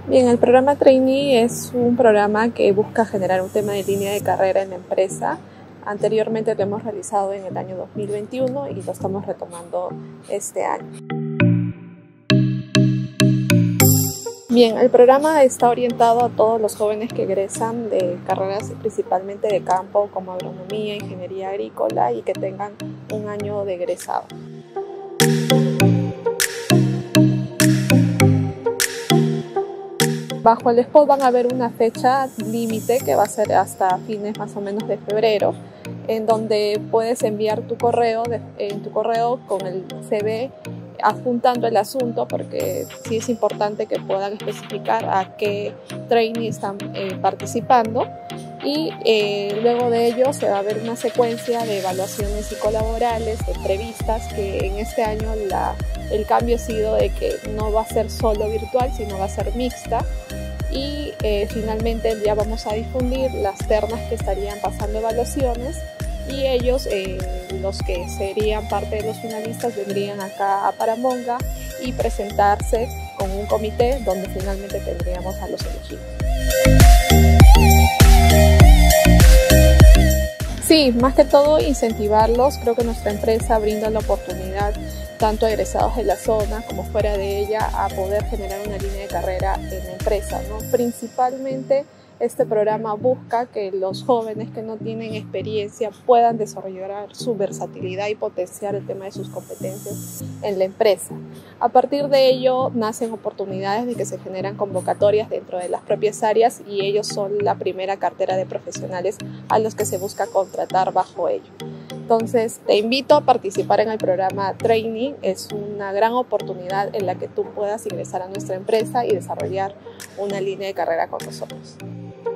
Bien, el programa Trainee es un programa que busca generar un tema de línea de carrera en la empresa. Anteriormente lo hemos realizado en el año 2021 y lo estamos retomando este año. Bien, el programa está orientado a todos los jóvenes que egresan de carreras principalmente de campo como agronomía, ingeniería agrícola y que tengan un año de egresado. Bajo el spot van a haber una fecha límite que va a ser hasta fines más o menos de febrero, en donde puedes enviar tu correo con el CV adjuntando el asunto, porque sí es importante que puedan especificar a qué trainee están participando, y luego de ello se va a ver una secuencia de evaluaciones psicolaborales, de entrevistas, que en este año el cambio ha sido de que no va a ser solo virtual, sino va a ser mixta. Y finalmente ya vamos a difundir las ternas que estarían pasando evaluaciones, y ellos, los que serían parte de los finalistas, vendrían acá a Paramonga y presentarse con un comité donde finalmente tendríamos a los elegidos. Sí, más que todo incentivarlos. Creo que nuestra empresa brinda la oportunidad tanto a egresados de la zona como fuera de ella a poder generar una línea de carrera en la empresa, ¿no? Principalmente este programa busca que los jóvenes que no tienen experiencia puedan desarrollar su versatilidad y potenciar el tema de sus competencias en la empresa. A partir de ello nacen oportunidades de que se generan convocatorias dentro de las propias áreas, y ellos son la primera cartera de profesionales a los que se busca contratar bajo ello. Entonces, te invito a participar en el programa Trainee. Es una gran oportunidad en la que tú puedas ingresar a nuestra empresa y desarrollar una línea de carrera con nosotros.